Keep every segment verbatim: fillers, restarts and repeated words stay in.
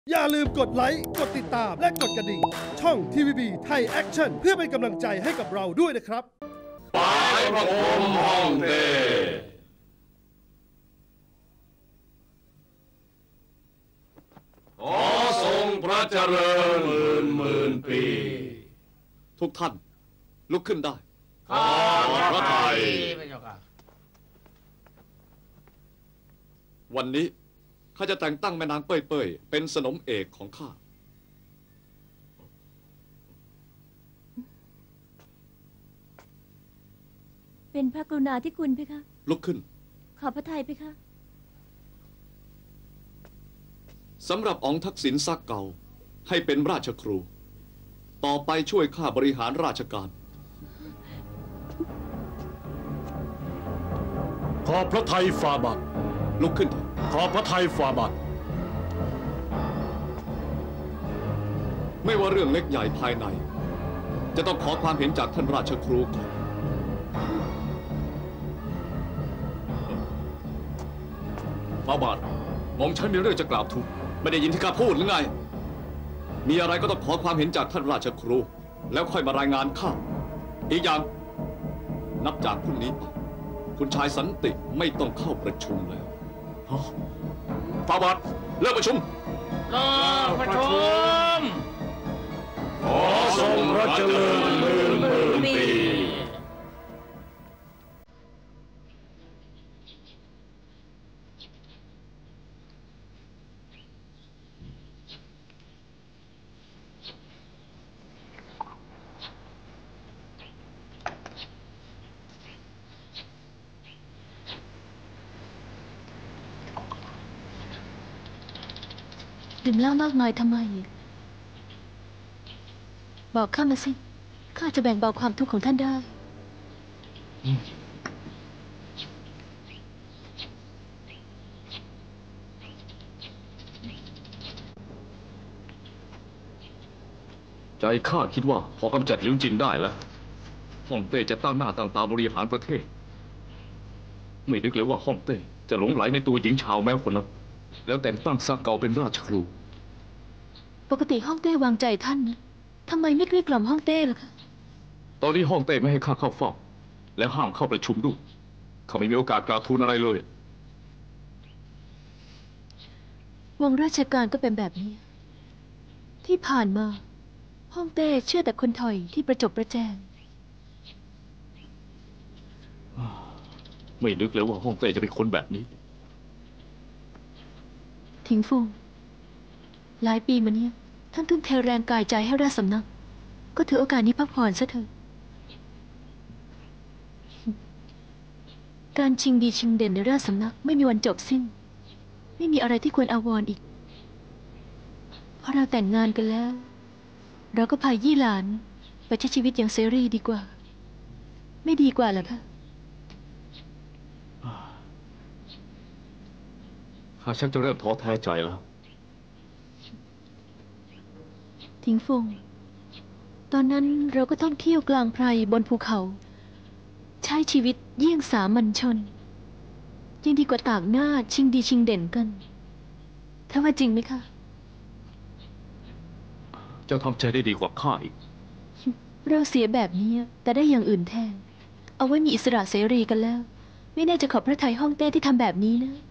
อย่าลืมกดไลค์กดติดตามและกดกระดิ่งช่อง ที วี บี ไทยแอคชั่นเพื่อเป็นกำลังใจให้กับเราด้วยนะครับปลายพระพรหมฮ่องเต้ขอทรงพระเจริญหมื่นหมื่นปีทุกท่านลุกขึ้นได้ข้าพระไทยวันนี้ข้าจะแต่งตั้งแม่นางเป้ยเป้ยเป็นสนมเอกของข้าเป็นพระกรุณาธิคุณเพคะลุกขึ้นขอบพระทัยเพคะสำหรับอ๋องทักษิณซักเก่าให้เป็นราชครูต่อไปช่วยข้าบริหารราชการขอพระทัยฝ่าบาทลุกขึ้นเถอะขอพระทัยฝ่าบาทไม่ว่าเรื่องเล็กใหญ่ภายในจะต้องขอความเห็นจากท่านราชครูก่อนฝ่าบาทหม่อมฉันมีเรื่องจะกราบทูลไม่ได้ยินที่ข้าพูดหรือไงมีอะไรก็ต้องขอความเห็นจากท่านราชครูแล้วค่อยมารายงานข้าอีกอย่างนับจากพรุ่งนี้ไปคุณชายสันติไม่ต้องเข้าประชุมแล้วฝ่าบาทเลิกประชุมเลิกประชุมขอทรงพระเจริญหมื่นหมื่นปีดื่มเหล้ามากมายทำไมบอกข้ามาสิข้าจะแบ่งเบาความทุกข์ของท่านได้ใจข้าคิดว่าพอกำจัดลิวจินได้แล้วฮ่องเต้จะตั้งหน้าตั้งตาบริหารประเทศไม่นึกเลยว่าฮ่องเต้จะหลงไหลในตัวหญิงชาวแม้คนนั้นแล้วแต่งตั้งซักเก่าเป็นราชครูปกติฮ่องเต้วางใจท่านนะทำไมไม่เกลี้ยกล่อมฮ่องเต้ล่ะคะตอนนี้ฮ่องเต้ไม่ให้ข้าเข้าเฝ้าและห้ามเข้าประชุมด้วยข้าไม่มีโอกาสกล่าวทูลอะไรเลยวงราชการก็เป็นแบบนี้ที่ผ่านมาฮ่องเต้เชื่อแต่คนถอยที่ประจบประแจงไม่นึกเลยว่าฮ่องเต้จะเป็นคนแบบนี้ถิงฟูหลายปีมานี้ท่านทุ่มเทแรงกายใจให้ราชสำนักก็ถือโอกาสนี้พักผ่อนซะเถอะการชิงดีชิงเด่นในราชสำนักไม่มีวันจบสิ้นไม่มีอะไรที่ควรอาวรณ์อีกเพราะเราแต่งงานกันแล้วเราก็พายี่หลานไปใช้ชีวิตอย่างเสรีดีกว่าไม่ดีกว่าเหรอคะข้าชักจะเริ่มท้อแท้ใจแล้วทิ้งฟงตอนนั้นเราก็ต้องเที่ยวกลางไพรบนภูเขาใช้ชีวิตเยี่ยงสามัญชนยังดีกว่าตากหน้าชิงดีชิงเด่นกันถ้าว่าจริงไหมคะเจ้าทำใจได้ดีกว่าข้าอีกเราเสียแบบนี้แต่ได้อย่างอื่นแทนเอาไว้มีอิสระเสรีกันแล้วไม่แน่จะขอบพระทัยฮ่องเต้ที่ทำแบบนี้นะ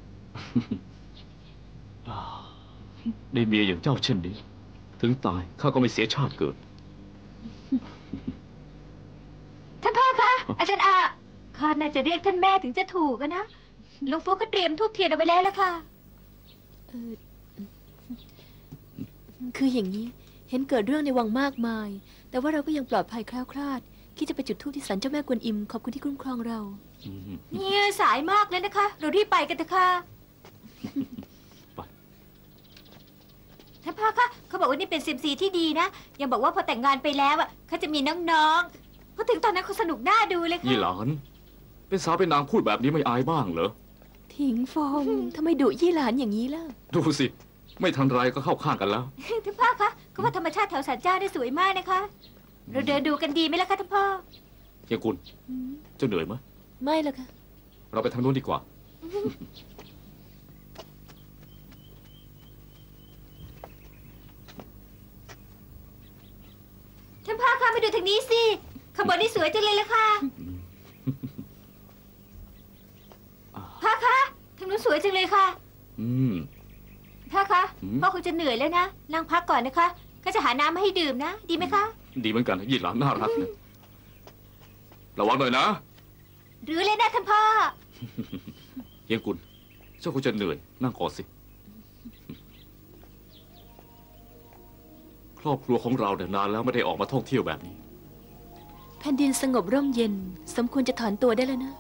ได้เมียอย่างเจ้าเช่นนี้ถึงตายข้าก็ไม่เสียชาติเกิดท่านพ่อคะอาจารย์อาข้าน่าจะเรียกท่านแม่ถึงจะถูกนะลุงโฟก็เตรียมทูบเทียนเอาไว้แล้วล่ะค่ะคืออย่างนี้เห็นเกิดเรื่องในวังมากมายแต่ว่าเราก็ยังปลอดภัยแคล้วคลาดคิดจะไปจุดธูปที่ศาลเจ้าแม่กวนอิมขอบคุณที่คุ้มครองเราเนี่ยสายมากเลยนะคะเรารีบไปกันเถอะค่ะท่านพ่อคะเขาบอกว่านี่เป็นเซียมซีที่ดีนะยังบอกว่าพอแต่งงานไปแล้วอ่ะเขาจะมีน้องๆพอถึงตอนนั้นเขาสนุกน่าดูเลยค่ะยี่หลานเป็นสาวเป็นนางพูดแบบนี้ไม่อายบ้างเหรอถิงฟองทำไมดุยี่หลานอย่างนี้ล่ะดูสิไม่ทันไรก็เข้าข้างกันแล้วท่านพ่อคะเขาว่าธรรมชาติแถวศาลเจ้าได้สวยมากนะคะเราเดินดูกันดีไหมล่ะคะท่านพ่อเฮียกุลเจ้าเหนื่อยไหมไม่ล่ะค่ะเราไปทางนู้นดีกว่ามาดูทางนี้สิขบวนนี้สวยจังเลยละค่ะพ่อคะทางนู้นสวยจังเลยค่ะอืมพ่อคะอืมพ่อคงจะเหนื่อยแล้วนะนั่งพักก่อนนะคะก็จะหาน้ำมาให้ดื่มนะ ดีไหมคะดีเหมือนกันยี่หลานน่ารักนะระวังหน่อยนะหรือเลยนะท่านพ่อเฮียงกุลเจ้าคงจะเหนื่อยนั่งก่อนสิ ครอบครัวของเราเนี่ยนานแล้วไม่ได้ออกมาท่องเที่ยวแบบนี้แผ่นดินสงบร่มเย็น สมควรจะถอนตัวได้แล้วนะ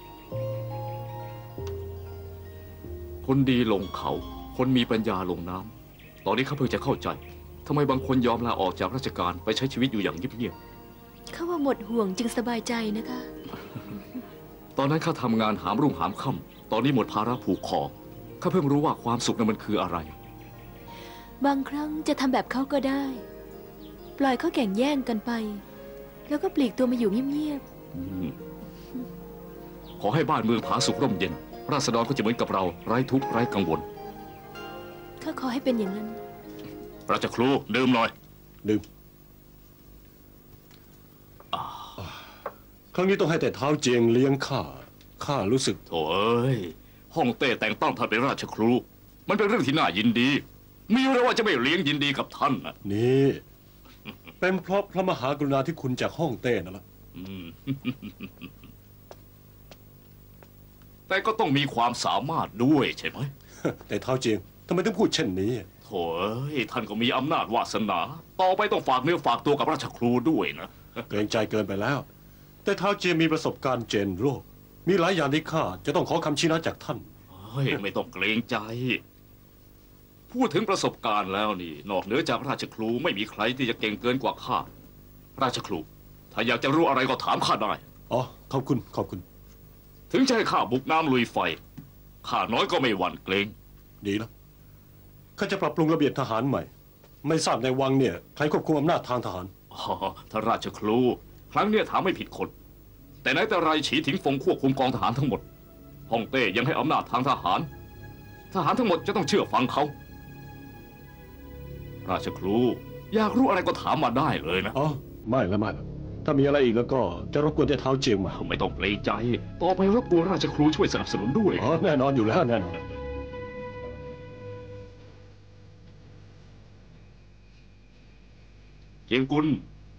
คนดีลงเขา คนมีปัญญาลงน้ำ ตอนนี้ข้าเพิ่งจะเข้าใจทำไมบางคนยอมลาออกจากราชการไปใช้ชีวิตอยู่อย่างเงียบเขาว่าหมดห่วงจึงสบายใจนะคะๆ ตอนนั้นข้าทำงานหามรุ่งหามค่ำตอนนี้หมดภาระผูกคอข้าเพิ่งรู้ว่าความสุขนั้นมันคืออะไรบางครั้งจะทำแบบเขาก็ได้ ปล่อยเขาแข่งแย่งกันไป แล้วก็ปลีกตัวมาอยู่เงียบอืมขอให้บ้านเมืองผาสุกร่มเย็น ราษฎรก็จะเหมือนกับเราไร้ทุกข์ไร้กังวลๆข้าขอให้เป็นอย่างนั้นราชครูดื่มหน่อยดื่มครั้งนี้ต้องให้แต่เท้าเจียงเลี้ยงข้าข้ารู้สึกโถ่เอ้ยฮ่องเต้แต่งตั้งท่านเป็นราชครู มันเป็นเรื่องที่น่ายินดี มีอะไรว่าจะไม่เลี้ยงยินดีกับท่านนะนี่ เป็นเพราะพระมหากรุณาธิคุณจากฮ่องเต้นั่นแหละอืม แต่ก็ต้องมีความสามารถด้วยใช่ไหมแต่เท้าเจียงทำไมต้องพูดเช่นนี้โถ่เอ้ยท่านก็มีอำนาจวาสนา ต่อไปต้องฝากเนื้อฝากตัวกับราชครูด้วยนะเกรงใจเกินไปแล้ว แต่เท้าเจียงมีประสบการณ์เจนโลกมีหลายอย่างที่ข้าจะต้องขอคำชี้แนะจากท่านเฮ้ยไม่ต้องเกรงใจ พูดถึงประสบการณ์แล้วนี่ นอกเหนือจากราชครูไม่มีใครที่จะเก่งเกินกว่าข้า ราชครู ถ้าอยากจะรู้อะไรก็ถามข้าได้อ๋อ ขอบคุณ ขอบคุณถึงจะให้ข้าบุกน้ำลุยไฟ ข้าน้อยก็ไม่หวั่นเกรงดีแล้วข้าจะปรับปรุงระเบียบทหารใหม่ ไม่ทราบในวังเนี่ยใครควบคุมอำนาจทางทหารอ๋อท่านราชครู ครั้งเนี้ยถามไม่ผิดคน แต่ไหนแต่ไรฉีถิงฟงควบคุมกองทหารทั้งหมด ฮ่องเต้ยังให้อำนาจทางทหาร ทหารทั้งหมดจะต้องเชื่อฟังเขา ราชครู อยากรู้อะไรก็ถามมาได้เลยนะอ๋อ ไม่แล้วไม่แล้วถ้ามีอะไรอีกแล้วก็จะรบกวนแต่เท้าเจียงมาไม่ต้องเกรงใจ ต่อไปรบกวนราชครูช่วยสนับสนุนด้วยอ๋อ แน่นอนอยู่แล้วแน่นอนเกียงกุล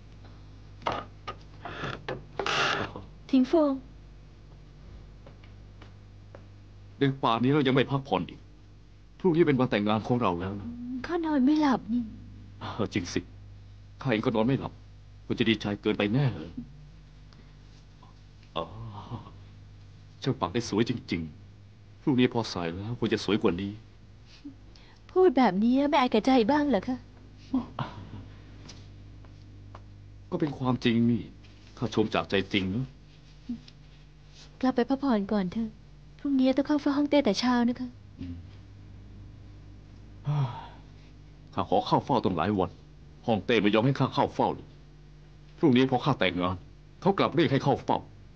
ทิ้งฟงดึกป่านนี้เรายังไม่พักผ่อนอีก พรุ่งนี้เป็นวันแต่งงานของเราแล้วนะข้านอนไม่หลับนี่เออจริงสิ ข้าเองก็นอนไม่หลับคุณจะดีใจเกินไปแน่เลยอ๋อช่างปักได้สวยจริงๆ พรุ่งนี้พอสายแล้วควรจะสวยกว่านี้พูดแบบนี้ไม่อายแก่ใจบ้างเหรอคะก็เป็นความจริงนี่ข้าชมจากใจจริงนะกลับไปพักผ่อนก่อนเถอะ พรุ่งนี้ต้องเข้าเฝ้าห้องเต้แต่เช้านะคะข้าขอเข้าเฝ้าตั้งหลายวันฮ่องเต้ไม่ยอมให้ข้าเข้าเฝ้าเลยพรุ่งนี้พอข้าแต่งงานเขากลับเรียกให้เข้าเฝ้า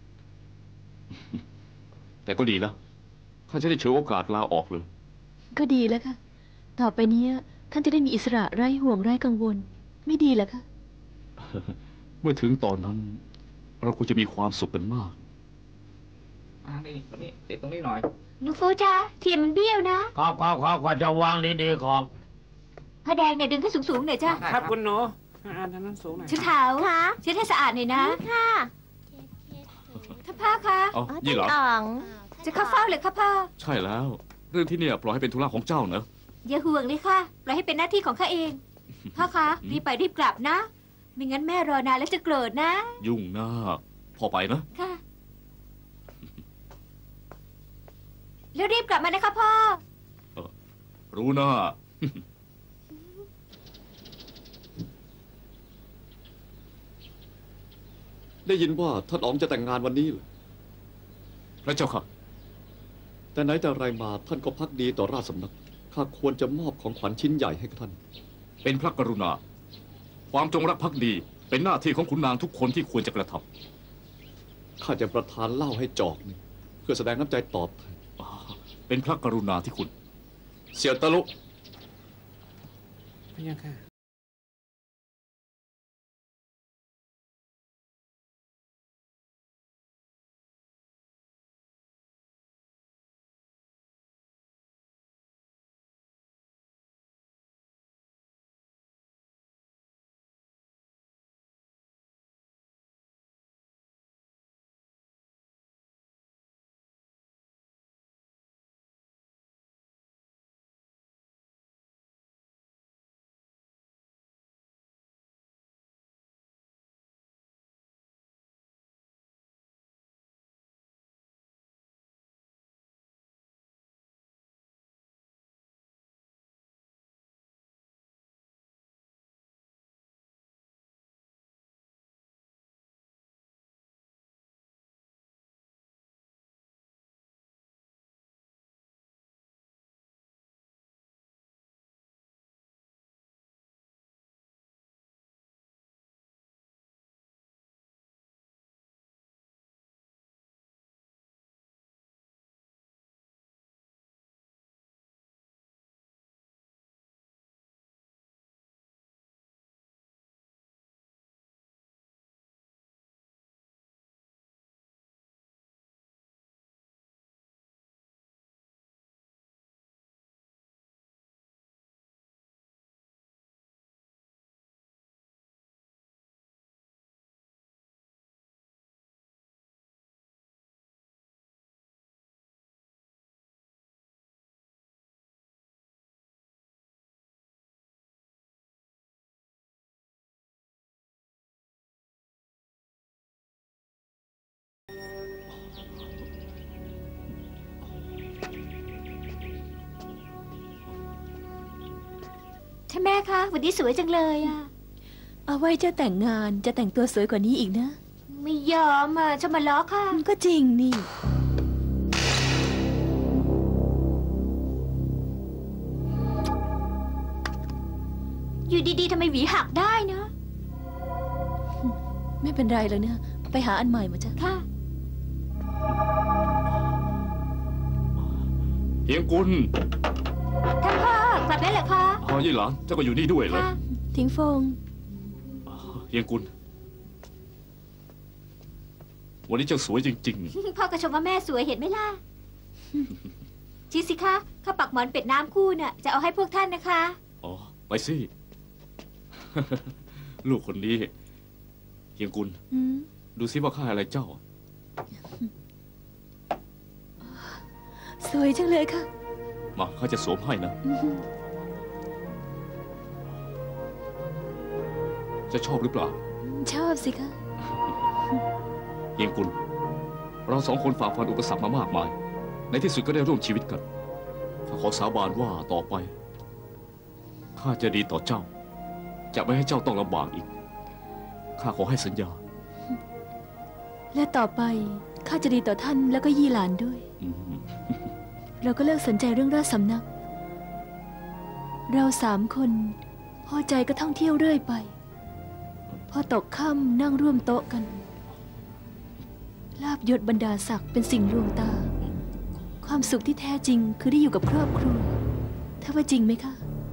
แต่ก็ดีแล้วข้าจะได้ฉวยโอกาสลาออกเลยก็ดีแล้วค่ะ ต่อไปเนี้ยท่านจะได้มีอิสระไร้ห่วงไร้กังวล ไม่ดีเหรอคะเมื่อถึงตอนนั้น เราควรจะมีความสุขกันมากอ่านี่ตรงนี้ติดตรงนี้หน่อยหนูฟูจ้าเทียนมันเบี้ยวนะขอบขอบขอบขอบจะวางดีๆขอบผ้าแดงเนี่ยดึงขึ้นสูงๆหน่อยจ้าครับคุณหนูอ่าทางนั้นสูงหน่อยชุดขาวค่ะเช็ดให้สะอาดหน่อยนะค่ะท่านพ่อคะเอายี่หลังจะเข้าเฝ้าเลยค่ะพ่อใช่แล้ว เรื่องที่เนี่ยปล่อยให้เป็นธุระของเจ้าเนอะอย่าห่วงเลยค่ะปล่อยให้เป็นหน้าที่ของข้าเอง พ่อคะรีบไปรีบกลับนะ ไม่งั้นแม่รอนานแล้วจะโกรธนะยุ่งหน้าพอไปนะค่ะ แล้วรีบกลับมานะคะพ่อรู้หน้าได้ยินว่าท่านอ๋องจะแต่งงานวันนี้เหรอพระเจ้าค่ะแต่ไหนแต่ไรมาท่านก็พักดีต่อราชสำนักข้าควรจะมอบของขวัญชิ้นใหญ่ให้กับท่านเป็นพระกรุณา ความจงรักภักดี เป็นหน้าที่ของขุนนางทุกคนที่ควรจะกระทำข้าจะประทานเหล้าให้จอกหนึ่งเพื่อแสดงน้ำใจตอบแทนอ่าเป็นพระกรุณาที่คุณเสี่ยวตะลุพะยะค่ะช่ไหมคะวันนี้สวยจังเลยอะเอาไว้เจ้าแต่งงานจะแต่งตัวสวยกว่านี้อีกนะไม่ยอมอ่ะจะมาล้อค่ะก็จริงนี่อยู่ดีๆทำไมหวีหักได้นะไม่เป็นไรเลยเนี่ยไปหาอันใหม่มาจ้ะค่ะเฮียงกุลท่านพ่อกลับได้เหรอคะอ๋อยี่หลานเจ้าก็อยู่นี่ด้วยเหรอค่ะทิ้งฟงเฮียงกุลวันนี้เจ้าสวยจริงพ่อก็ชมว่าแม่สวยเห็นไหมล่ะจริงสิคะข้าวปักหมอนเป็ดน้ำคู่น่ะจะเอาให้พวกท่านนะคะๆ อ๋อ ไปสิ ลูกคนนี้เฮียงกุลอืมดูสิว่าข้าให้อะไรเจ้าสวยจังเลยค่ะมาข้าจะสวมให้นะอืมจะชอบหรือเปล่าชอบสิคะเฮียงกุล เราสองคนฝ่าฟันอุปสรรคมามากมาย ในที่สุดก็ได้ร่วมชีวิตกัน ข้าขอสาบานว่าต่อไป ข้าจะดีต่อเจ้า จะไม่ให้เจ้าต้องลำบากอีก ข้าขอให้สัญญาและต่อไปข้าจะดีต่อท่านแล้วก็ยี่หลานด้วยอืมเราก็เลิกสนใจเรื่องราชสำนัก เราสามคนพอใจก็ท่องเที่ยวเรื่อยไป พอตกค่ำนั่งร่วมโต๊ะกัน ลาบยศบรรดาศักดิ์เป็นสิ่งลวงตา ความสุขที่แท้จริงคือได้อยู่กับครอบครัว ถ้าว่าจริงไหมคะ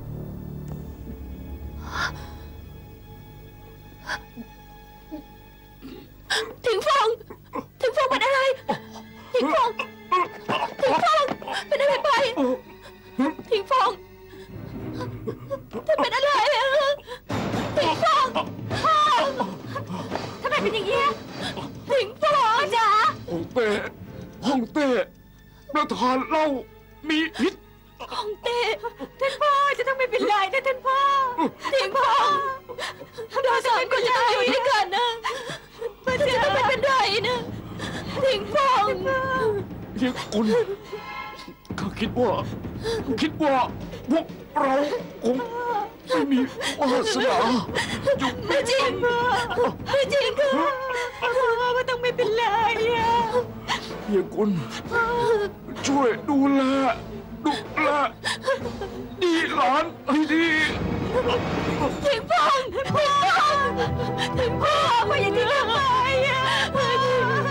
ถึงฟองถึงฟองเป็นอะไร ถึงฟองถึงฟองเป็นอะไรไปถึงฟองท่านเป็นอะไรอะถึงฟองพ่อทำไมเป็นอย่างนี้ถึงฟองจ๋าฮ่องเต้ฮ่องเต้ประธานเหล่ามีพิษของเต้ท่านพ่อจะต้องไม่เป็นไรนะท่านพ่อถึงฟองเราสามคนจะต้องอยู่ด้วยกันนะมันจะต้องไม่เป็นไรนะถึงฟองเฮียกุล ข้าคิดว่า คิดว่าพวกเราคงไม่มีวาสนาอยู่ไม่จริงไม่จริงค่ะมันต้องไม่เป็นไรอะเฮียกุล ช่วยดูแล ดูแลดีหลานให้ดีถึงฟองถึงฟองถึงพ่อพ่ออย่าทิ้งเราไปอะ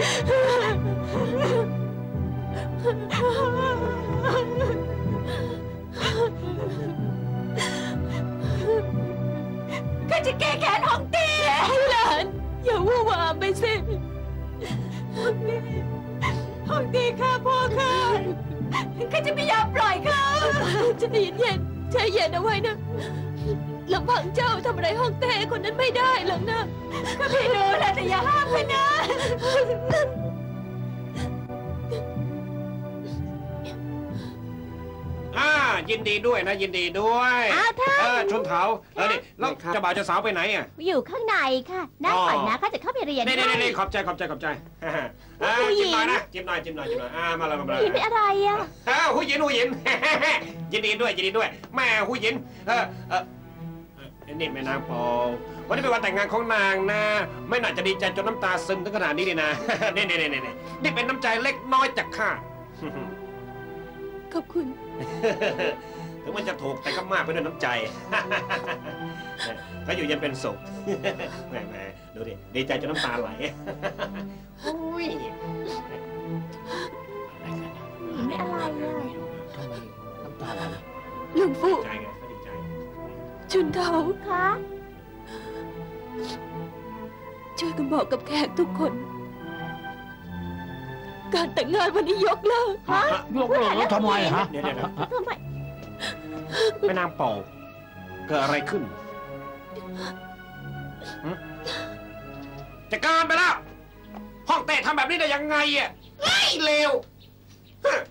ข้าจะแก้แค้นของเต้หลานอย่าวู่วามไปสิของเต้ข้าพ่อข้าข้าจะไม่ยอมปล่อยเขาใจเย็นๆใจเย็นเอาไว้นะลำพังเจ้าทำอะไรห้องเต้คนนั้นไม่ได้หรอกนะก็ไม่รู้แหละแต่อย่าห้ามเขานะอ่ายินดีด้วยนะยินดีด้วยอ้าวท่านเออชนเถาเออนี่แล้วเจ้าบ่าวเจ้าสาวไปไหนอ่ะอยู่ข้างในค่ะนั่งก่อนนะข้าจะเข้าไปเรียนนี่ให้นี่นี่ขอบใจขอบใจขอบใจอ่าจิ้มหน่อยนะจิ้มหน่อยจิ้มหน่อยจิ้มหน่อยอ่ามาเลยมาเลยผีเป็นอะไรอ่ะอ้าวหูหยินหูหยิน ยินดีด้วยยินดีด้วยแม่หูหยินเออเออเออนี่แม่นางปอวันนี้เป็นวันแต่งงานของนางนะไม่น่าจะดีใจจนน้ำตาซึมถึงขนาดนี้เลยนะ นี่นี่นี่นี่นี่เป็นน้ำใจเล็กน้อยจากข้าขอบคุณถึงมันจะถูกแต่ก็มากไปด้วยน้ำใจ ก็อยู่เย็นเป็นสุข แหมแหมดูดิ ดีใจจนน้ำตาไหล โอ้ยผีเป็นอะไรอ่ะน้ำตาไหลหลวงปู่ใจไงก็ดีใจชุนเทาคะช่วยกันบอกกับแขกทุกคน การแต่งงานวันนี้ยกเลิกฮะยกเลิกแล้วทำไมฮะเดี๋ยวเดี๋ยวเดี๋ยวทำไมแม่นางเป่าเกิดอะไรขึ้นหึจะเการไปแล้ว ห้องเต้ทำแบบนี้ได้ยังไงอ่ะไอ้เลวฮะ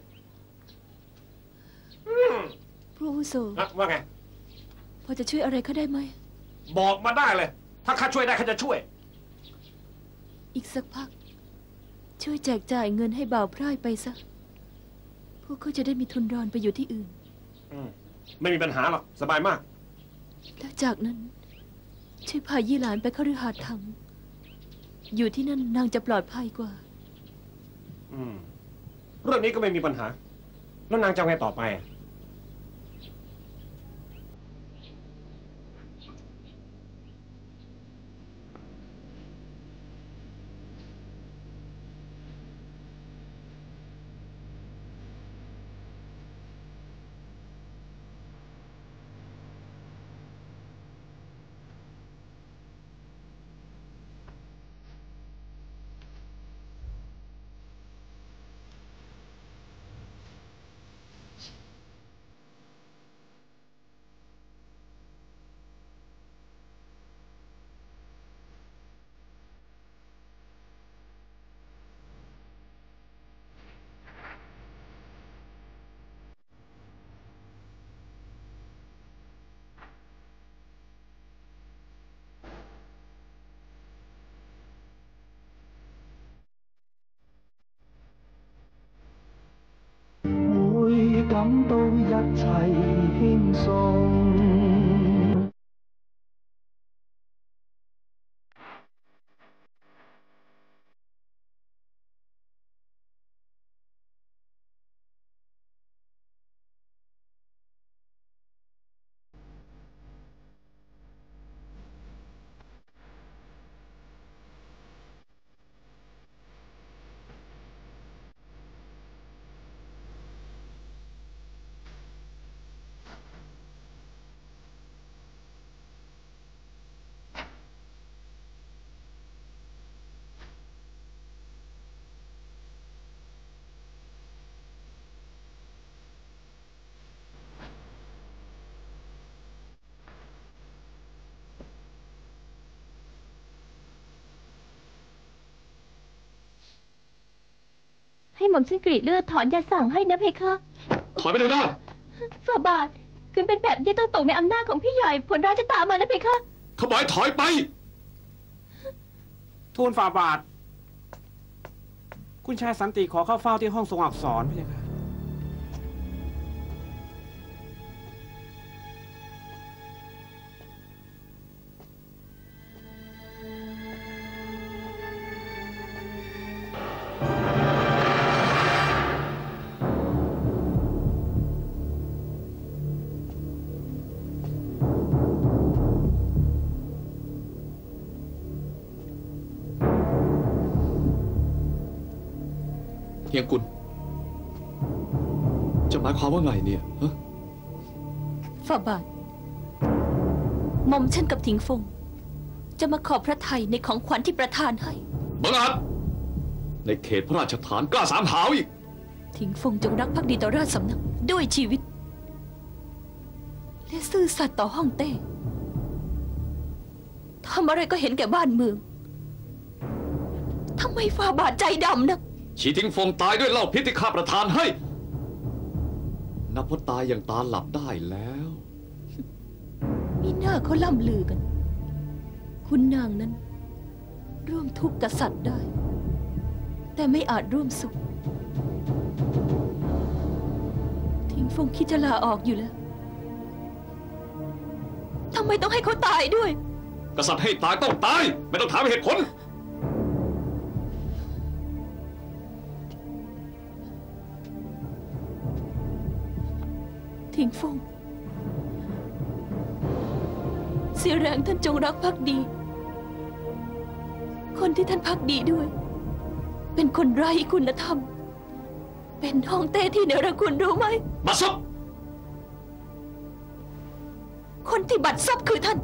อืมพระอาวุโสอ่ะว่าไงพอจะช่วยอะไรเขาได้ไหมบอกมาได้เลย ถ้าข้าช่วยได้ข้าจะช่วยอีกสักพัก ช่วยแจกจ่ายเงินให้บ่าวพร่ายไปซะ พวกเขาจะได้มีทุนรอนไปอยู่ที่อื่นอืมไม่มีปัญหาหรอก สบายมากแล้วจากนั้นช่วยพายี่หลานไปคฤหาสน์ถังอยู่ที่นั่นนางจะปลอดภัยกว่าอืมเรื่องนี้ก็ไม่มีปัญหา แล้วนางจะเอาไงต่อไป會感到一切輕鬆。 ให้หม่อมฉันกรีดเลือดถอนยาสั่งให้นะเพคะถอยไปเดี๋ยวนะฝ่าบาทคืนเป็นแบบนี้ต้องตกในอำนาจของพี่ใหญ่ผลร้ายจะตามมานะเพคะเขาบอกให้ถอยไปทูลฝ่าบาท คุณชายสันติขอเข้าเฝ้าที่ห้องทรงอักษรพระเจ้าค่ะเฮียงกุลจะหมายความว่าไงเนี่ยฮะฝ่าบาทหม่อมฉันกับถิงฟงจะมาขอบพระทัยในของขวัญที่ประทานให้บังอาจในเขตพระราชฐานกล้าสามหาวอีกถิงฟงจงรักภักดีต่อราชสำนักด้วยชีวิต และซื่อสัตย์ต่อฮ่องเต้ทำอะไรก็เห็นแก่บ้านเมืองทำไมฝ่าบาทใจดำนักฉีทิ้งฟงตายด้วยเหล้าพิษที่ข้าประทานให้ นับว่าตายอย่างตาหลับได้แล้วมีหน้าเขาล่ำลือกัน คุณนางนั้น ร่วมทุกข์กับสัตว์ได้ แต่ไม่อาจร่วมสุข ทิ้งฟงคิดจะลาออกอยู่แล้วทำไมต้องให้เขาตายด้วยกษัตริย์ให้ตายต้องตาย ไม่ต้องถามเหตุผลทิ้งฟงเสียแรงท่านจงรักภักดี คนที่ท่านภักดีด้วย เป็นคนไร้คุณธรรม เป็นฮ่องเต้ที่เนรคุณรู้ไหมบัดซบคนที่บัดซบคือท่าน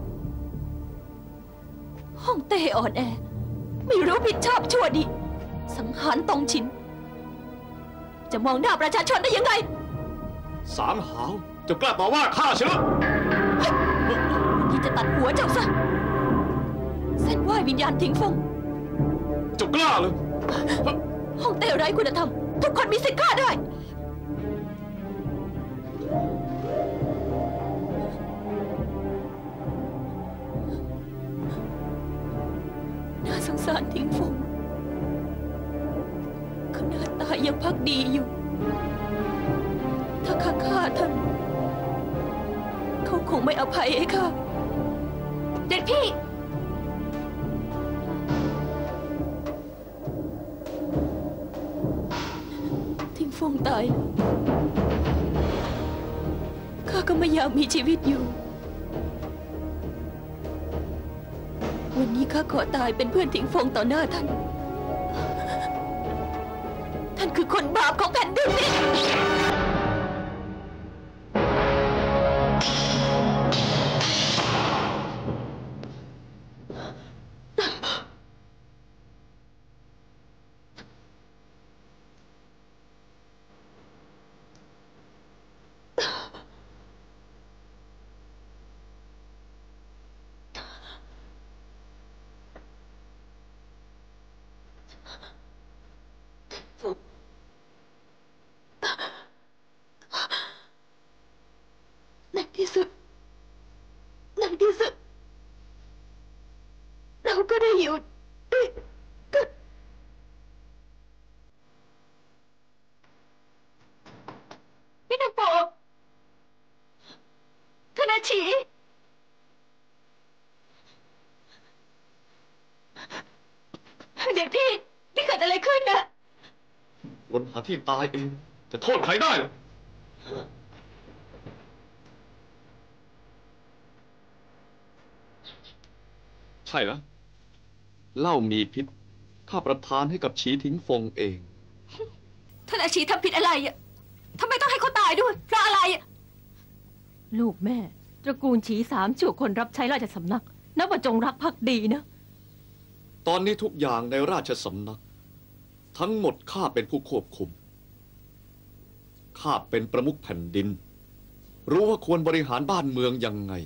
ฮ่องเต้อ่อนแอ ไม่รู้ผิดชอบชั่วดี สังหารตองฉิน จะมองหน้าประชาชนได้ยังไงสามหาวจะกล้าต่อว่าข้าเชียวที่จะตัดหัวเจ้าซะเส้นไหววิญญาณทิ้งฟงจะกล้าเลยฮ่องเต้ไร้คุณธรรม ทุกคนมีสิทธิ์ฆ่าได้ น่าสงสารทิ้งฟงขนาดตายยังพักดีอยู่ ถ้าข้าฆ่าท่านเขาคงไม่อภัยให้ข้าพี่ทิ้งฟงตายแล้วข้าก็ไม่อยากมีชีวิตอยู่วันนี้ข้าขอตายเป็นเพื่อนทิ้งฟงต่อหน้าท่านท่านคือคนบาปของแผ่นดินนี้ในที่สุดในที่สุดเราก็ได้อยู่ด้วยกันพี่นางโปธนาชีเด็กพี่นี่เกิดอะไรขึ้นนะวนหาที่ตายเองจะโทษใครได้หรอใช่แล้วเหล้ามีพิษข้าประทานให้กับฉีทิ้งฟงเองท่านอาชีทำผิดอะไรอ่ะทำไมต้องให้เขาตายด้วยเพราะอะไรอ่ะลูกแม่ตระกูลฉีสามชั่วคนรับใช้ราชสำนักนับว่าจงรักภักดีนะตอนนี้ทุกอย่างในราชสำนักทั้งหมดข้าเป็นผู้ควบคุมข้าเป็นประมุขแผ่นดินรู้ว่าควรบริหารบ้านเมืองยังไง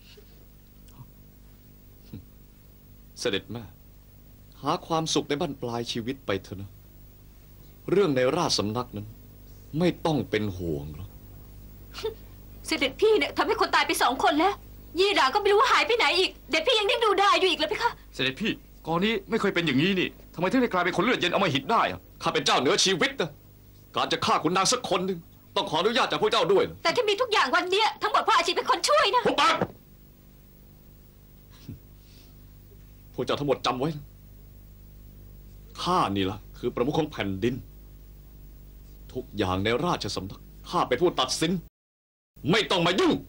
เสด็จแม่หาความสุขในบ้านปลายชีวิตไปเถอะนะเรื่องในราชสำนักนั้นไม่ต้องเป็นห่วงหรอกเสด็จพี่เนี่ยทำให้คนตายไปสองคนแล้วยี่หลาก็ไม่รู้ว่าหายไปไหนอีกเด็กพี่ยังนิ่งดูได้อยู่อีกเลยพี่คะเสด็จพี่ก่อนนี้ไม่เคยเป็นอย่างนี้นี่ทำไมถึงได้กลายเป็นคนเลือดเย็นเอามาหิดได้อะข้าเป็นเจ้าเหนือชีวิตนะการจะฆ่าขุนนางสักคนหนึ่งต้องขออนุญาตจากพวกเจ้าด้วยแต่ที่มีทุกอย่างวันนี้ทั้งหมดเพราะอาชีพเป็นคนช่วยนะหุบปากพวกเจ้าทั้งหมดจำไว้นะข้านี่ล่ะคือประมุขของแผ่นดินทุกอย่างในราชสำนักข้าเป็นผู้ตัดสินไม่ต้องมายุ่ง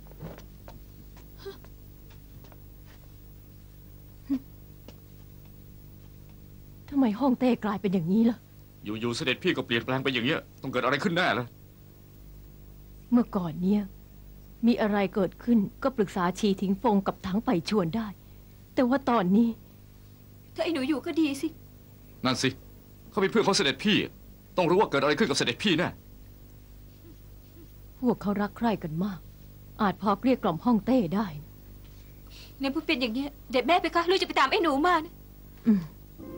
ทำไมห้องเต้กลายเป็นอย่างนี้ล่ะอยู่ๆเสด็จพี่ก็เปลี่ยนแปลงไปอย่างเงี้ยต้องเกิดอะไรขึ้นแน่ล่ะเมื่อก่อนเนี่ยมีอะไรเกิดขึ้นก็ปรึกษาชีทิ้งฟงกับทั้งไปชวนได้แต่ว่าตอนนี้ถ้าไอ้หนูอยู่ก็ดีสินั่นสิเขาเป็นเพื่อนของเสด็จพี่ต้องรู้ว่าเกิดอะไรขึ้นกับเสด็จพี่แน่พวกเขารักใคร่กันมากอาจพอเกลี้ยกล่อมห้องเต้ได้เนี่ยพูดเป็นอย่างเงี้ยเด็ดแม่ไปคะลูกจะไปตามไอ้หนูมานะอืม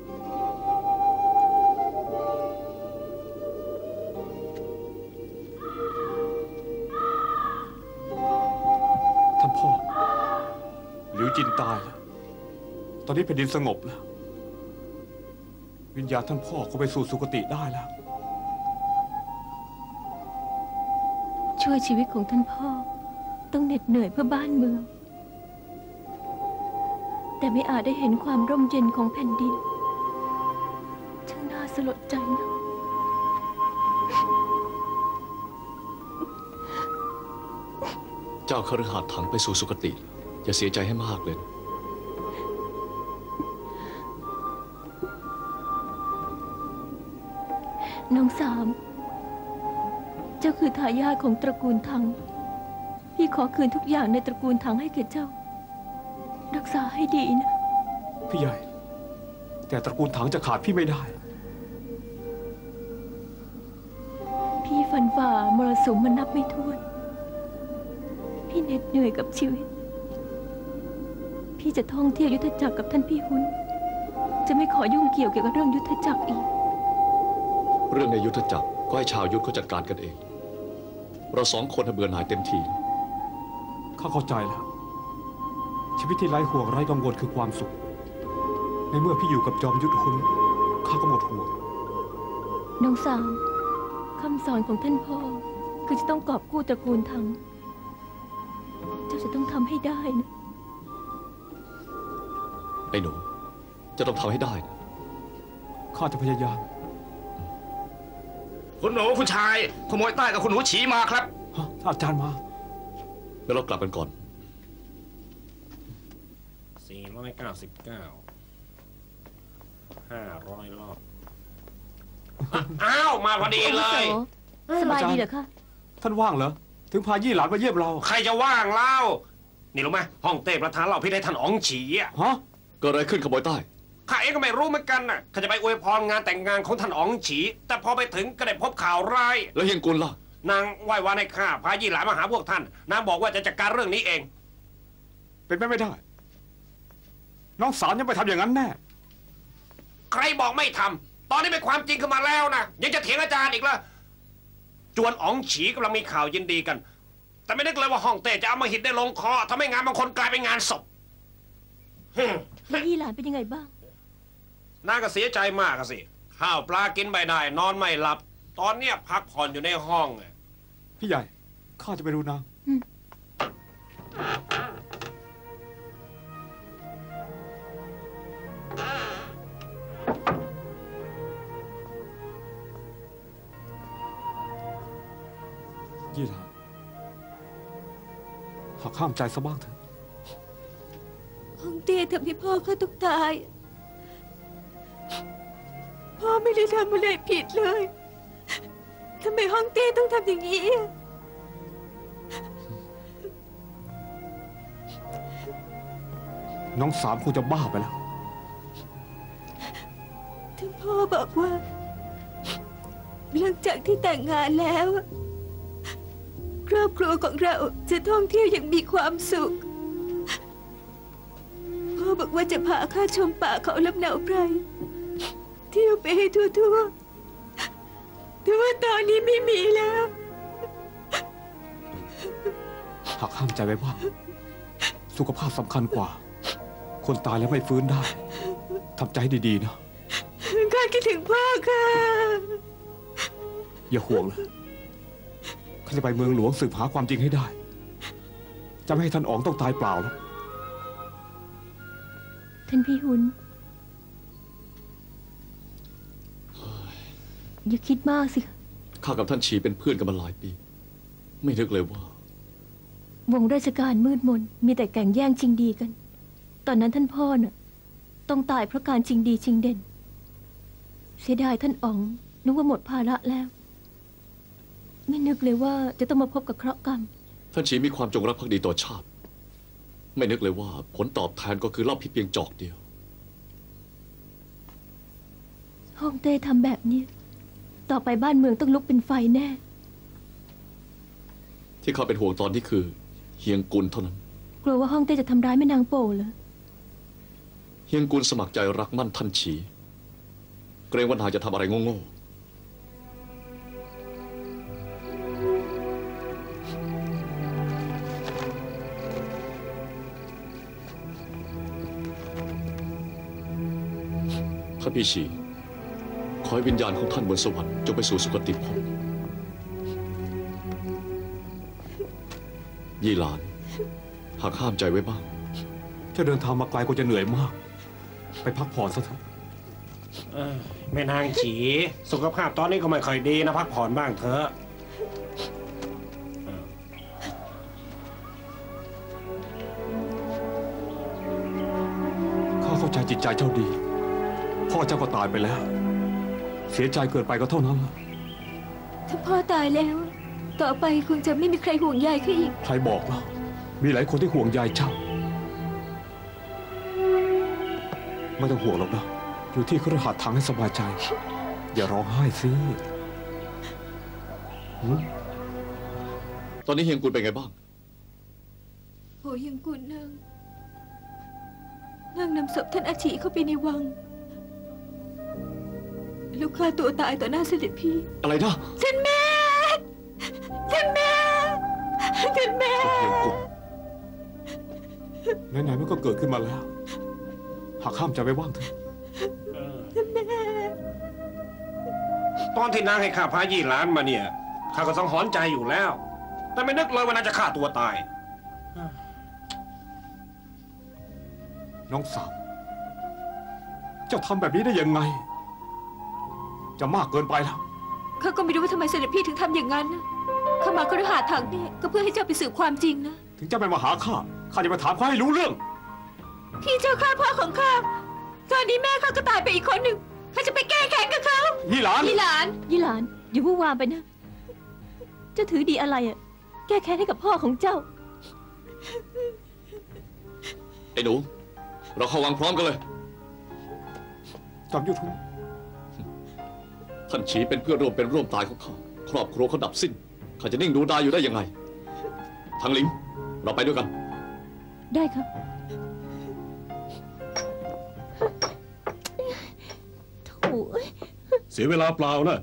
ท่านพ่อหลิวจินตายแล้วตอนนี้แผ่นดินสงบแล้ววิญญาณท่านพ่อก็ไปสู่สุคติได้แล้วช่วยชีวิตของท่านพ่อต้องเหน็ดเหนื่อยเพื่อบ้านเมืองแต่ไม่อาจได้เห็นความร่มเย็นของแผ่นดินช่างน่าสลดใจนะเจ้าคฤหัสถ์ถังไปสู่สุคติอย่าเสียใจให้มากเลยน้องสามเจ้าคือทายาทของตระกูลถังพี่ขอคืนทุกอย่างในตระกูลถังให้แก่เจ้ารักษาให้ดีนะพี่ใหญ่แต่ตระกูลถังจะขาดพี่ไม่ได้พี่ฟันฝ่ามรสุมมันนับไม่ถ้วนพี่เหน็ดเหนื่อยกับชีวิตพี่จะท่องเที่ยวยุทธจักรกับท่านพี่หุนจะไม่ขอยุ่งเกี่ยวเกี่ยวกับเรื่องยุทธจักรอีกเรื่องในยุทธจักรก็ให้ชาวยุทธเขาจัดการกันเองเราสองคนเบื่อหน่ายเต็มทีข้าเข้าใจแล้วชีวิตที่ไร้ห่วงไร้กังวลคือความสุขในเมื่อพี่อยู่กับจอมยุทธหุนข้าก็หมดห่วงน้องสาวคำสอนของท่านพ่อคือจะต้องกอบกู้ตระกูลถังเจ้าจะต้องทำให้ได้นะอ้หนู จะต้องทำให้ได้นะข้าจะพยายามคุณหนูคุณชายขโมยใต้กับคุณหนูฉีมาครับฮะอาจารย์มาเดี๋ยวเรากลับกันก่อนสี่ร้อยเก้าสิบเก้า ห้าร้อยรอบ อ้าว มาพอดีเลยสบายดีเหรอคะท่านว่างเหรอ ถึงพายี่หลานมาเยี่ยมเราใครจะว่างเล่า นี่รู้ไหมห้องเต้ประธานเราพี่ได้ท่านอ๋องฉีอ่ะฮะเกิดอะไรขึ้นขโมยใต้ข้าเองก็ไม่รู้เหมือนกันน่ะข้าจะไปอวยพรงานแต่งงานของท่านอ๋องฉี แต่พอไปถึงก็ได้พบข่าวร้ายแล้วเฮียงกุลล่ะนางไหว้วานให้ข้าพายี่หลานมาหาพวกท่าน นางบอกว่าจะจัดการเรื่องนี้เองเป็นไปไม่ได้ น้องสาวยังไม่ทำอย่างนั้นแน่ใครบอกไม่ทำ ตอนนี้เป็นความจริงขึ้นมาแล้วนะ ยังจะเถียงอาจารย์อีกเหรอจวนอ๋องฉีกำลังมีข่าวยินดีกัน แต่ไม่นึกเลยว่าห้องเต้จะเอามาหิดได้ลงคอทำให้งานบางคนกลายเป็นงานศพแล้วยี่หลานเป็นยังไงบ้างนางก็เสียใจมากอะสิ ข้าวปลากินไม่ได้ นอนไม่หลับ ตอนเนี้ยพักผ่อนอยู่ในห้องอะพี่ใหญ่ ข้าจะไปดูนางอืมยี่หลานหักห้ามใจซะบ้างเถอะห้องเต้ทำให้พ่อเขาต้องตาย พ่อไม่ได้ทำอะไรผิดเลย ทำไมห้องเต้ต้องทำอย่างนี้น้องสามคงจะบ้าไปแล้วท่านพ่อบอกว่า หลังจากที่แต่งงานแล้ว ครอบครัวของเราจะท่องเที่ยวอย่างมีความสุข พ่อบอกว่าจะพาข้าชมป่าเขาลำเนาไพรเที่ยวไปให้ทั่วๆแต่ว่าตอนนี้ไม่มีแล้วหักห้ามใจไว้บ้าง สุขภาพสำคัญกว่า คนตายแล้วไม่ฟื้นได้ ทำใจให้ดีๆนะข้าคิดถึงพ่อค่ะอย่าห่วงเลยข้าจะไปเมืองหลวงสืบหาความจริงให้ได้ จะไม่ให้ท่านอ๋องต้องตายเปล่าหรอกท่านพี่หุน อย่าคิดมากสิค่ะข้ากับท่านฉีเป็นเพื่อนกันมาหลายปี ไม่นึกเลยว่าวงราชการมืดมนมีแต่แก่งแย่งชิงดีกัน ตอนนั้นท่านพ่อน่ะต้องตายเพราะการชิงดีชิงเด่น เสียดายท่านอ๋องนึกว่าหมดภาระแล้ว ไม่นึกเลยว่าจะต้องมาพบกับเคราะห์กรรมท่านฉีมีความจงรักภักดีต่อชาติ ไม่นึกเลยว่าผลตอบแทนก็คือเล่าพิษเพียงจอกเดียวฮ่องเต้ทำแบบนี้ ต่อไปบ้านเมืองต้องลุกเป็นไฟแน่ที่ข้าเป็นห่วงตอนนี้คือเฮียงกุลเท่านั้นกลัวว่าฮ่องเต้จะทำร้ายแม่นางโป่เหรอเฮียงกุลสมัครใจรักมั่นท่านฉี เกรงว่านางจะทำอะไรโง่ๆท่านพี่ฉี ขอให้วิญญาณของท่านบนสวรรค์จงไปสู่สุคติภพยี่หลาน หากห้ามใจไว้บ้างจะเดินทางมาไกลก็จะเหนื่อยมาก ไปพักผ่อนซะเถอะเอ้ยแม่นางฉี สุขภาพตอนนี้ก็ไม่ค่อยดีนะ พักผ่อนบ้างเถอะข้าเข้าใจจิตใจเจ้าดี พ่อเจ้าก็ตายไปแล้ว เสียใจเกินไปก็เท่านั้นละถ้าพ่อตายแล้ว ต่อไปคงจะไม่มีใครห่วงใยข้าอีกใครบอกล่ะมีหลายคนที่ห่วงใยเจ้า ไม่ต้องห่วงหรอกนะ อยู่ที่คฤหาสน์ทางให้สบายใจ อย่าร้องไห้สิหืมตอนนี้เฮียงกุลเป็นไงบ้างโหยังกุลนางนางนำศพท่านอาชีเข้าไปในวัง ลูกฆ่าตัวตายต่อหน้าเสด็จพี่อะไรนะท่านแม่ ท่านแม่ ท่านแม่เฮียงกุลไหนๆมันก็เกิดขึ้นมาแล้ว หากห้ามใจไว้บ้างเถอะตอนที่นางให้ข้าพายี่หลานมาเนี่ย ข้าก็สังหรณ์ใจอยู่แล้ว แต่ไม่นึกเลยว่านางจะฆ่าตัวตายน้องสาวเจ้าทำแบบนี้ได้ยังไง จะมากเกินไปแล้วข้าก็ไม่รู้ว่าทำไมเสด็จพี่ถึงทำอย่างนั้นนะข้ามาคฤหาสน์ทางนี้ก็เพื่อให้เจ้าไปสืบความจริงนะถึงเจ้าไม่มาหาข้า ข้าจะมาถามข้าให้รู้เรื่องพี่เจ้าฆ่าพ่อของข้าตอนนี้แม่ข้าก็ตายไปอีกคนหนึ่งข้าจะไปแก้แค้นกับเขายี่หลานยี่หลานยี่หลานอย่าวู่วามไปนะ เจ้าถือดีอะไรอะแก้แค้นให้กับพ่อของเจ้าไอ้หนู เราเข้าวังพร้อมกันเลยจอมยุทธท่านฉีเป็นเพื่อนร่วมเป็นร่วมตายของข้าครอบครัวเขาดับสิ้นข้าจะนิ่งดูดายอยู่ได้ยังไงทางลิงเราไปด้วยกันได้ครับโถ่เอ้ยเสียเวลาเปล่านะ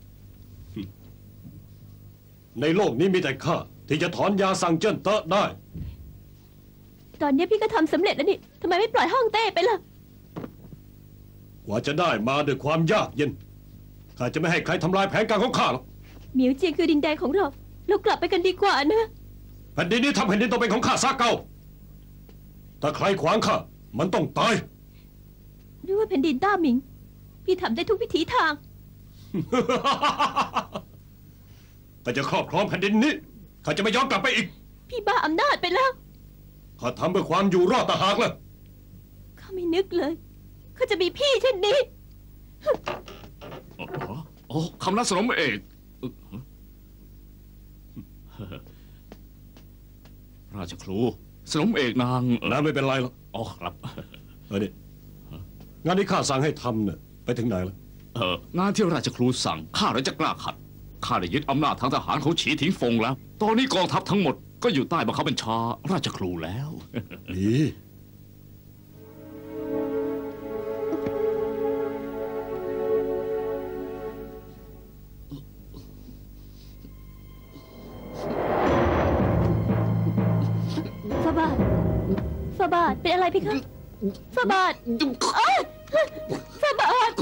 ในโลกนี้มีแต่ข้าที่จะถอนยาสั่งเจิ้นเตอะได้ตอนนี้พี่ก็ทำสำเร็จแล้วนี่ทำไมไม่ปล่อยห้องเต้ไปล่ะกว่าจะได้มาด้วยความยากเย็นข้าจะไม่ให้ใครทำลายแผนการของข้าหรอกเหมียวเจียงคือดินแดนของเรา เรากลับไปกันดีกว่านะแผ่นดินนี้ทำแผ่นดินต้องเป็นของข้าซะเก่าถ้าใครขวางข้ามันต้องตายหรือว่าแผ่นดินต้าหมิง พี่ทำได้ทุกวิถีทางแต่จะครอบครองแผ่นดินนี้ข้าจะไม่ยอมกลับไปอีกพี่บ้าอำนาจไปแล้วข้าทำเพื่อความอยู่รอดต่างหากล่ะข้าไม่นึกเลยข้าจะมีพี่เช่นนี้โอ้คำนัดสนมเอกราชครูสนมเอกนางนะไม่เป็นไรหรอกอ๋อครับเออนี่งานที่ข้าสั่งให้ทำเนี่ยไปถึงไหนแล้วเอองานที่ราชครูสั่งข้าแล้วจะกล้าขัดข้าได้ยึดอำนาจทางทหารของฉีถิงฟงแล้ว ตอนนี้กองทัพทั้งหมดก็อยู่ใต้บังคับบัญชาราชครูแล้วดีฟาบาทฟาบาทเป็นอะไรพี่คะฟาบาทเอ้ยฟาบาท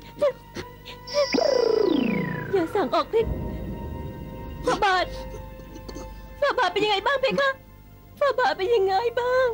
อย่าสั่งออกฤทธิ์ฟาบาทฟาบาทเป็นยังไงบ้างเพคะฟาบาทเป็นยังไงบ้าง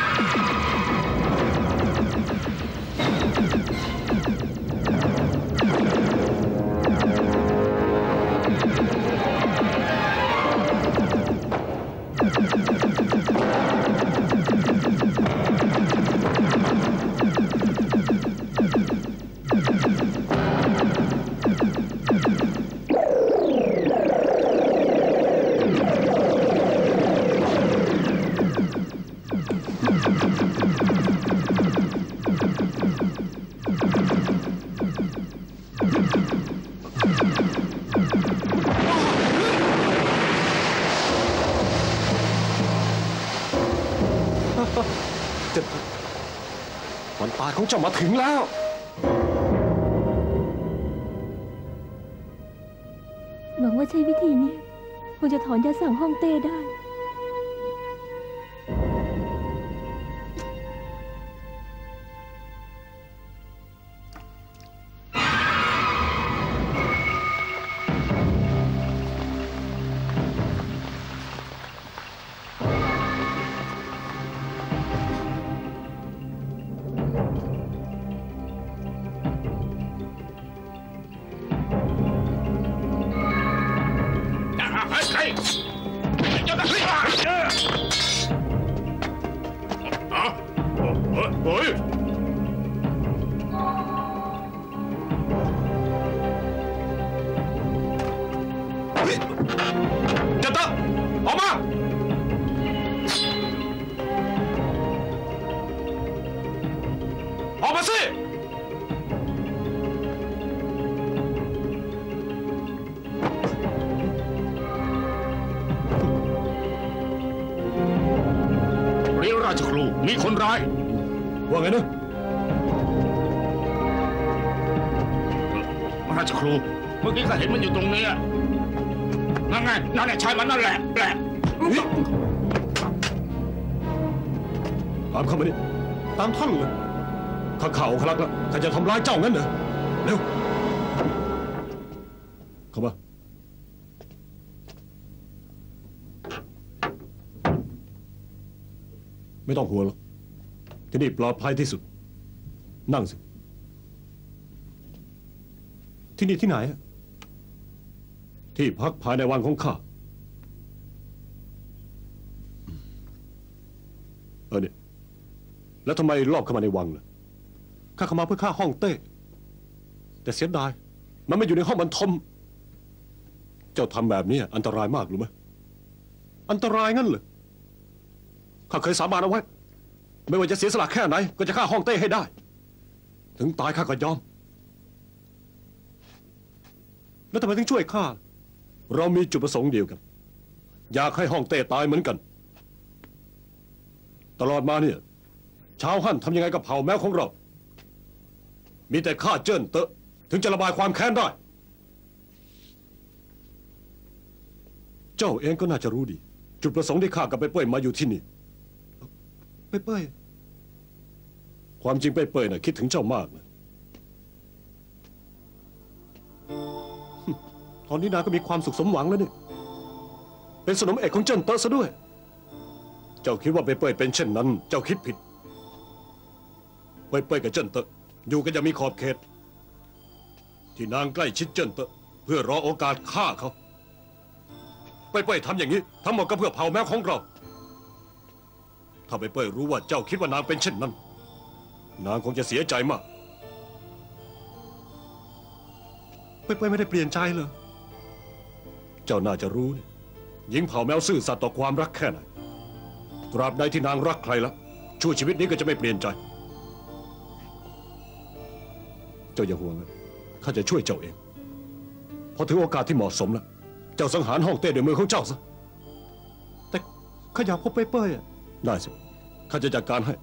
วันตายของเจ้ามาถึงแล้วหวังว่าใช้วิธีนี้คงจะถอนยาสั่งฮ่องเต้ได้เฮ้ยจันตะออกมาออกมาสิเรียนราชครูมีคนร้ายว่าไงนะราชครูเมื่อกี้ข้าเห็นมันอยู่ตรงนี้นั่นไงนั่นแหละชายมันนั่นแหละแหละตามเข้ามานี่ตามท่านเลยข้าข่าวขลักแล้วข้าจะทำร้ายเจ้างั้นเหรอเร็วเข้ามาไม่ต้องห่วงหรอกที่นี่ปลอดภัยที่สุดนั่งสิที่นี่ที่ไหน ที่พักภายในวังของข้าเออเนี่ยแล้วทำไมรอบเข้ามาในวังล่ะข้าเข้ามาเพื่อฆ่าฮ่องเต้แต่เสียดายมันไม่อยู่ในห้องบรรทมเจ้าทำแบบนี้อันตรายมากรู้ไหมอันตรายงั้นเหรอข้าเคยสาบานเอาไว้ไม่ว่าจะเสียสละแค่ไหนก็จะฆ่าฮ่องเต้ให้ได้ถึงตายข้าก็ยอมแล้วทำไมถึงช่วยข้าเรามีจุดประสงค์เดียวกันอยากให้ฮ่องเต้ตายเหมือนกันตลอดมาเนี่ยชาวฮั่นทำยังไงกับเผ่าแมวของเรามีแต่ข้าเจิ้นเตอะถึงจะระบายความแค้นได้เจ้าเองก็น่าจะรู้ดีจุดประสงค์ที่ข้ากับเป้ยเป้ยมาอยู่ที่นี่เป้ยเป้ยความจริงเป้ยเป้ยน่ะคิดถึงเจ้ามากนะตอนนี้นางก็มีความสุขสมหวังแล้วนี่เป็นสนมเอกของเจิ้นเตอะซะด้วยเจ้าคิดว่าเป้ยเป้ยเป็นเช่นนั้นเจ้าคิดผิดเป้ยเป้ยกับเจิ้นเตอะอยู่กันอย่างมีขอบเขตที่นางใกล้ชิดเจิ้นเตอะเพื่อรอโอกาสฆ่าเขาเป้ยเป้ยทำอย่างนี้ทั้งหมดก็เพื่อเผ่าแมวของเราถ้าเป้ยเป้ยรู้ว่าเจ้าคิดว่านางเป็นเช่นนั้นนางคงจะเสียใจมากเป้ยเป้ยไม่ได้เปลี่ยนใจเลยเจ้าน่าจะรู้นี่หญิงเผ่าแมวซื่อสัตย์ต่อความรักแค่ไหนตราบใดที่นางรักใครแล้วชั่วชีวิตนี้ก็จะไม่เปลี่ยนใจเจ้าอย่าห่วงนะข้าจะช่วยเจ้าเองพอถึงโอกาสที่เหมาะสมแล้วเจ้าสังหารฮ่องเต้ด้วยมือของเจ้าซะแต่ข้าอยากพบเป้ยเป้ยได้สิข้าจะจัดการให้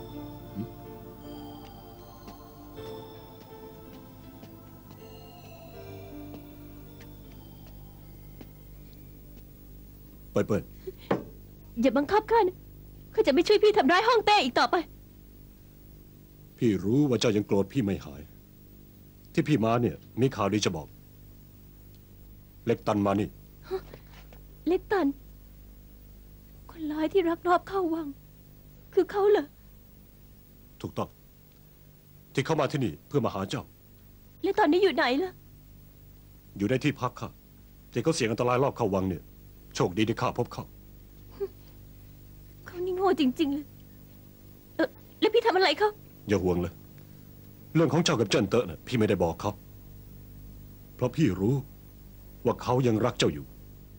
เป้ยเป้ยอย่าบังคับข้านะข้าจะไม่ช่วยพี่ทำร้ายฮ่องเต้อีกต่อไปพี่รู้ว่าเจ้ายังโกรธพี่ไม่หายที่พี่มาเนี่ยมีข่าวดีจะบอกเล็กตันมานี่เล็กตันคนร้ายที่รักรอบเข้าวังคือเขาเหรอถูกต้องที่เขามาที่นี่เพื่อมาหาเจ้าแล้วตอนนี้อยู่ไหนล่ะอยู่ในที่พักค่ะที่เขาเสี่ยงอันตรายรอบเข้าวังเนี่ยโชคดีที่ข้าพบเขาเขานี่โง่จริงๆเลยเออแล้วพี่ทำอะไรเขาอย่าห่วงเลยเรื่องของเจ้ากับเจิ้นเตอะน่ะพี่ไม่ได้บอกเขาเพราะพี่รู้ว่าเขายังรักเจ้าอยู่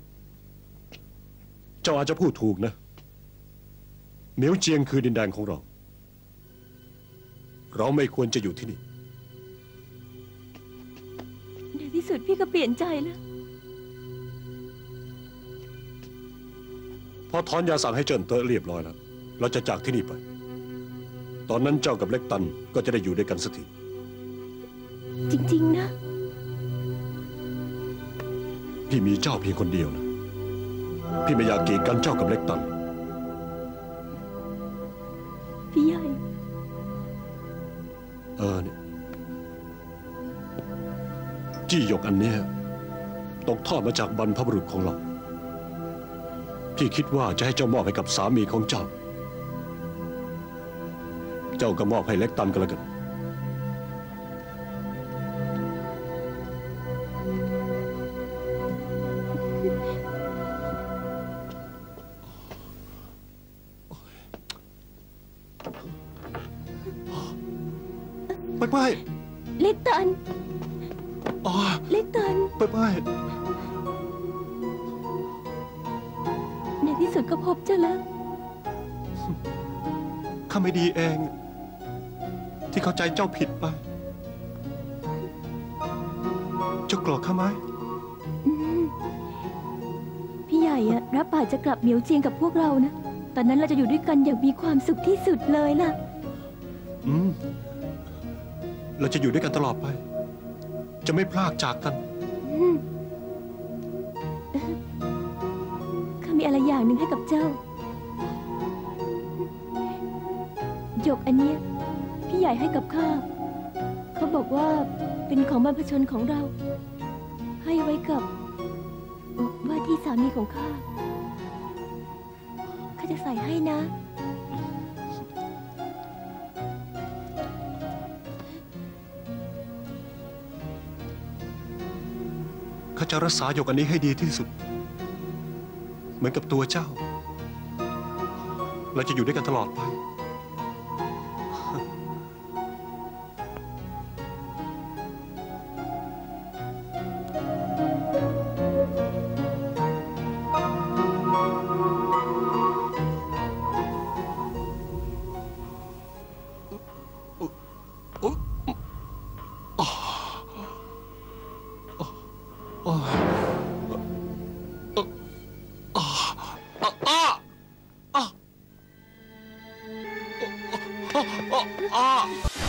เจ้าอาจจะพูดถูกนะเหมียวเจียงคือดินแดนของเราเราไม่ควรจะอยู่ที่นี่ในที่สุดพี่ก็เปลี่ยนใจแล้วพอถอนยาสั่งให้เจิ้นเตอะเรียบร้อยแล้วเราจะจากที่นี่ไปตอนนั้นเจ้ากับเล็กตันก็จะได้อยู่ด้วยกันสักทีจริงๆนะพี่มีเจ้าเพียงคนเดียวนะพี่ไม่อยากกีดกันเจ้ากับเล็กตันพี่ใหญ่เออเนี่ยจี้หยกอันเนี้ยตกทอดมาจากบรรพบุรุษของเราพี่คิดว่าจะให้เจ้ามอบให้กับสามีของเจ้าเจ้าก็มอบให้เล็กตันก็แล้วกันไปไปเล็กตันอ๋อเล็กตันไปไปในที่สุดก็พบเจ้าแล้วข้าไม่ดีเองที่เข้าใจเจ้าผิดไปเจ้าโกรธข้าไหมพี่ใหญ่อะรับปากจะกลับเหมียวเจียงกับพวกเรานะตอนนั้นเราจะอยู่ด้วยกันอย่างมีความสุขที่สุดเลยล่ะอืมเราจะอยู่ด้วยกันตลอดไปจะไม่พลากจากกันข้ามีอะไรอย่างหนึ่งให้กับเจ้าหยกอันเนี้ยพี่ใหญ่ให้กับข้าเขาบอกว่าเป็นของบรรพชนของเราให้ไว้กับว่าที่สามีของข้าข้าจะใส่ให้นะาจะรักษาหยกอันนี้ให้ดีที่สุด เหมือนกับตัวเจ้า เราจะอยู่ด้วยกันตลอดไป Ah!